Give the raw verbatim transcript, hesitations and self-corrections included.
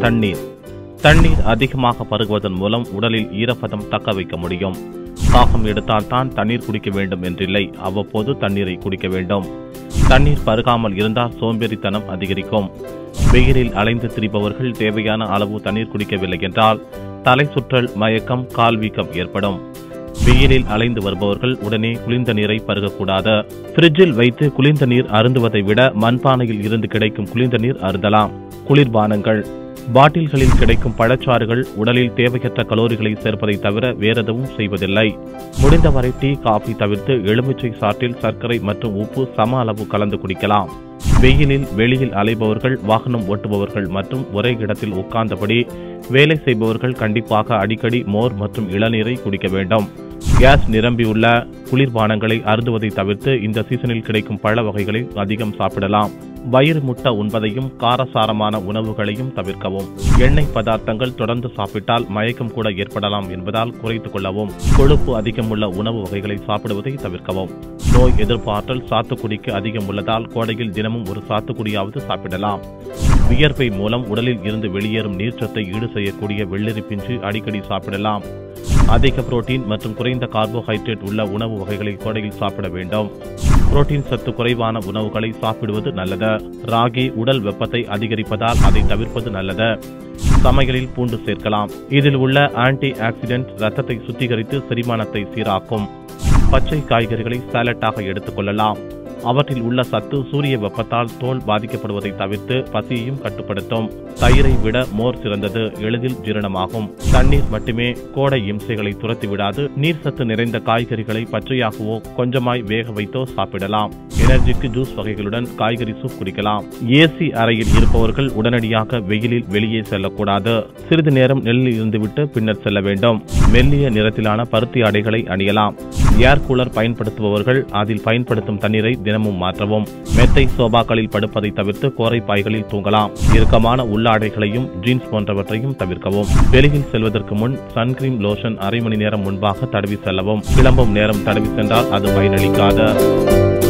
தண்ணீர் தண்ணீர் அதிகமாக பருகுவதன் மூலம் உடலில் ஈரப்பதம் தக்க வைக்க முடியும். தாகம் எடுத்தால் தான் தண்ணீர் குடிக்க வேண்டும் என்றில்லை, அவ்வப்போது தண்ணீரை குடிக்க வேண்டும். தண்ணீர் பருகாமல் இருந்தால் சோம்பேறித்தனம் அதிகரிக்கும். வெயிலில் அலைந்து திரிபவர்கள் தேவையான அளவு தண்ணீர் குடிக்கவில்லை என்றால் தலை சுற்றல், மயக்கம், கால் வீக்கம் ஏற்படும். வெயிலில் அலைந்து வருபவர்கள் உடனே குளிர்ந்த நீரை பருகக்கூடாது. பிரிட்ஜில் வைத்து குளிர்ந்த நீர் அருந்துவதை விட மண்பானையில் இருந்து கிடைக்கும் குளிர்ந்த நீர் அருந்தலாம். குளிர்பானங்கள் பாட்டில்களில் கிடைக்கும் பழச்சாறுகள் உடலில் தேவையற்ற கலோரிகளை சேர்ப்பதை தவிர வேறெதுவும் செய்வதில்லை. முடிந்தவரை டீ, காபி தவிர்த்து எலுமிச்சை சாற்றில் சர்க்கரை மற்றும் உப்பு சம அளவு கலந்து குடிக்கலாம். வெயிலில் வெளியில் அலைபவர்கள், வாகனம் ஓட்டுபவர்கள் மற்றும் ஒரே இடத்தில் உட்கார்ந்தபடி வேலை செய்பவர்கள் கண்டிப்பாக அடிக்கடி மோர் மற்றும் இளநீரை குடிக்க வேண்டும். கேஸ் நிரம்பியுள்ள குளிர்பானங்களை அருந்துவதை தவிர்த்து இந்த சீசனில் கிடைக்கும் பழ வகைகளை அதிகம் சாப்பிடலாம். வயிறு முட்ட உண்பதையும் காரசாரமான உணவுகளையும் தவிர்க்கவும். எண்ணெய் பதார்த்தங்கள் தொடர்ந்து சாப்பிட்டால் மயக்கம் கூட ஏற்படலாம் என்பதால் குறைத்துக் கொள்ளவும். கொழுப்பு அதிகமுள்ள உணவு வகைகளை சாப்பிடுவதை தவிர்க்கவும். நோய் எதிர்ப்பாற்றல் சாத்துக்குடிக்கு அதிகம் உள்ளதால் கோடையில் தினமும் ஒரு சாத்துக்குடியாவது சாப்பிடலாம். வியர்வை மூலம் உடலில் இருந்து வெளியேறும் நீர்ச்சத்தை ஈடு செய்யக்கூடிய வெள்ளரி பிஞ்சு அடிக்கடி சாப்பிடலாம். அதிக புரோட்டீன் மற்றும் குறைந்த கார்போஹைட்ரேட் உள்ள உணவு வகைகளை கோடையில் சாப்பிட வேண்டும். புரோட்டீன் சத்து குறைவான உணவுகளை சாப்பிடுவது நல்லது. ராகி உடல் வெப்பத்தை அதிகரிப்பதால் அதை தவிர்ப்பது நல்லது. சமையலில் பூண்டு சேர்க்கலாம். இதில் உள்ள ஆன்டி ஆக்சிடென்ட் ரத்தத்தை சுத்திகரித்து செரிமானத்தை சீராக்கும். பச்சை காய்கறிகளை சாலட்டாக எடுத்துக் கொள்ளலாம். அவற்றில் உள்ள சத்து சூரிய வெப்பத்தால் தோல் பாதிக்கப்படுவதை தவிர்த்து பசியையும் கட்டுப்படுத்தும். தயிரை விட மோர் சிறந்தது, எளிதில் ஜீரணமாகும். தண்ணீர் மட்டுமே கோடை இம்சைகளை துரத்தி விடாது. நீர் சத்து நிறைந்த காய்கறிகளை பச்சையாகவோ கொஞ்சமாய் வேக வைத்தோ சாப்பிடலாம். எனர்ஜிக்கு ஜூஸ் வகைகளுடன் காய்கறி சூப் குடிக்கலாம். ஏசி அறையில் இருப்பவர்கள் உடனடியாக வெயிலில் வெளியே செல்லக்கூடாது. சிறிது நேரம் நிழலில் இருந்துவிட்டு பின்னர் செல்ல வேண்டும். மெல்லிய நிறத்திலான பருத்தி ஆடைகளை அணியலாம். ஏர் கூலர் பயன்படுத்துபவர்கள் அதில் பயன்படுத்தும் தண்ணீரை தினமும் மாற்றவும். மெத்தை சோபாக்களில் படுப்பதை தவிர்த்து கோரை பாய்களில் தூங்கலாம். இறுக்கமான உள்ளாடைகளையும் ஜீன்ஸ் போன்றவற்றையும் தவிர்க்கவும். வெளியில் செல்வதற்கு முன் சன்கிரீம் லோஷன் அரை மணி நேரம் முன்பாக தடவி செல்லவும். கிளம்பும் நேரம் தடவி சென்றால் அது பயனளிக்காது.